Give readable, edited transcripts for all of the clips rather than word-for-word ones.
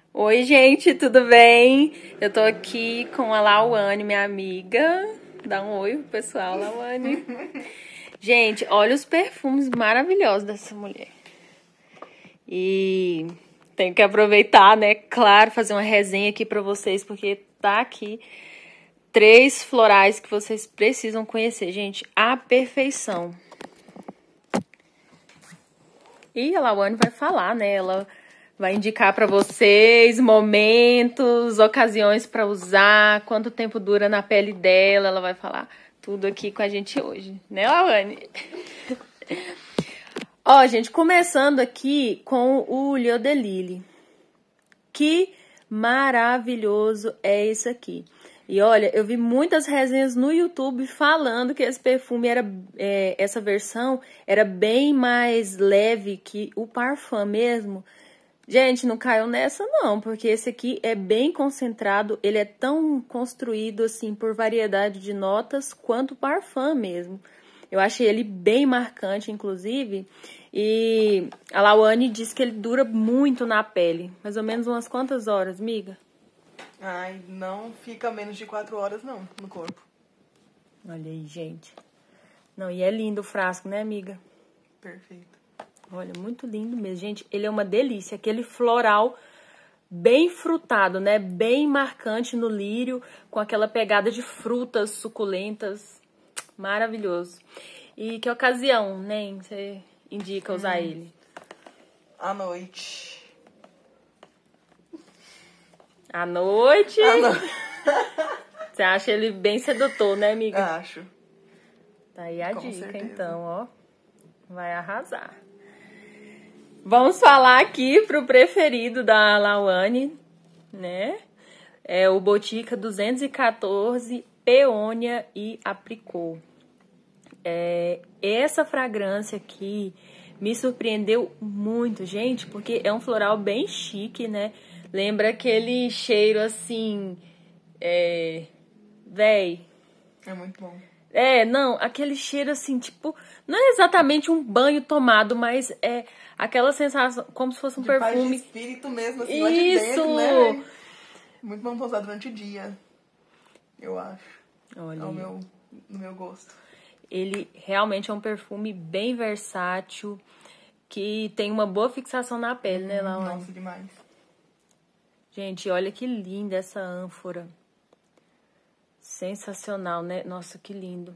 Oi, gente, tudo bem? Eu tô aqui com a Lauane, minha amiga. Dá um oi pro pessoal, Lauane. Gente, olha os perfumes maravilhosos dessa mulher. E tenho que aproveitar, né? Claro, fazer uma resenha aqui pra vocês, porque tá aqui 3 florais que vocês precisam conhecer, gente. A perfeição. E a Lauane vai falar, né? Ela vai indicar pra vocês momentos, ocasiões pra usar, quanto tempo dura na pele dela. Ela vai falar tudo aqui com a gente hoje, né, Lauane? Ó, gente, começando aqui com o L'Eau de Lily. Que maravilhoso é esse aqui. E olha, eu vi muitas resenhas no YouTube falando que esse perfume era, essa versão era bem mais leve que o Parfum mesmo. Gente, não caiu nessa não, porque esse aqui é bem concentrado, ele é tão construído assim por variedade de notas quanto o Parfum mesmo. Eu achei ele bem marcante, inclusive, e a Lauane disse que ele dura muito na pele. Mais ou menos umas quantas horas, miga? Ai, não fica menos de 4 horas não, no corpo. Olha aí, gente. Não, e é lindo o frasco, né, amiga? Perfeito. Olha, muito lindo mesmo, gente. Ele é uma delícia. Aquele floral bem frutado, né? Bem marcante no lírio, com aquela pegada de frutas suculentas. Maravilhoso. E que ocasião, né? Você indica usar ele? À noite. À noite? À noite. Você acha ele bem sedutor, né, amiga? Acho. Tá aí a Com dica, certeza. então, ó. Vai arrasar. Vamos falar aqui pro preferido da Lauane, né? É o Botica 214 Peônia e Apricot. Essa fragrância aqui me surpreendeu muito, gente, porque é um floral bem chique, né? Lembra aquele cheiro assim, véi. É muito bom. Não, aquele cheiro assim, tipo, não é exatamente um banho tomado, mas é aquela sensação, como se fosse um De paz de perfume. espírito mesmo, assim, lá de dentro, Isso! né? Muito bom pra usar durante o dia, eu acho. Olha É aí. no meu gosto. Ele realmente é um perfume bem versátil, que tem uma boa fixação na pele, né, Lauane? Nossa, demais. Gente, olha que linda essa ânfora. Sensacional, né? Nossa, que lindo.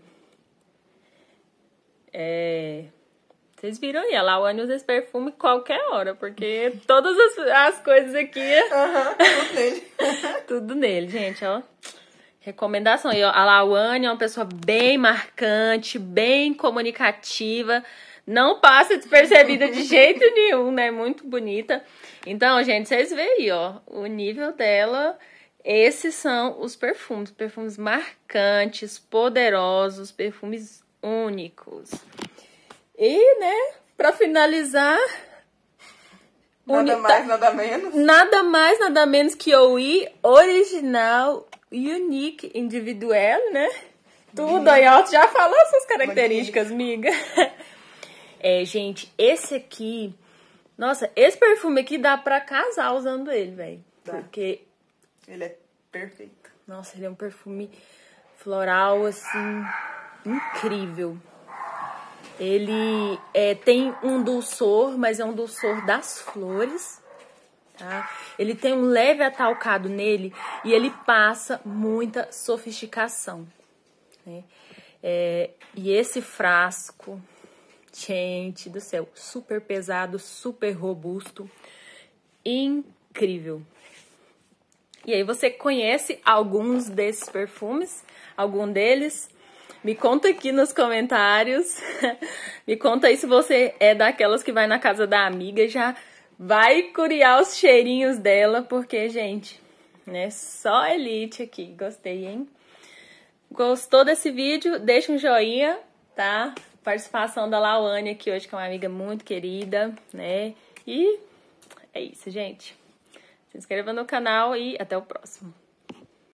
Vocês viram aí, a Lauane usa esse perfume qualquer hora, porque todas as coisas aqui, Tudo nele. tudo nele, gente, ó. Recomendação aí, ó. A Lauane é uma pessoa bem marcante, bem comunicativa, não passa despercebida de jeito nenhum, né? Muito bonita. Então, gente, vocês veem aí, ó, o nível dela. Esses são os perfumes marcantes, poderosos, perfumes únicos. E, né, pra finalizar, Nada mais, nada menos. nada mais, nada menos que o original, unique, individual, né? Tudo aí, ó, já falou suas características, amiga. Gente, esse aqui, nossa, esse perfume aqui dá pra casar usando ele, velho. Dá. Porque, Ele é perfeito. nossa, ele é um perfume floral, assim, incrível. Ele tem um dulçor, mas é um dulçor das flores, tá? Ele tem um leve atalcado nele e ele passa muita sofisticação, né? E esse frasco, gente do céu, super pesado, super robusto, incrível. E aí, você conhece alguns desses perfumes? Algum deles? Me conta aqui nos comentários. Me conta aí se você é daquelas que vai na casa da amiga e já vai curiar os cheirinhos dela, porque, gente, né, só elite aqui. Gostei, hein? Gostou desse vídeo? Deixa um joinha, tá? Participação da Lauane aqui hoje, que é uma amiga muito querida, né? E é isso, gente. Se inscreva no canal e até o próximo.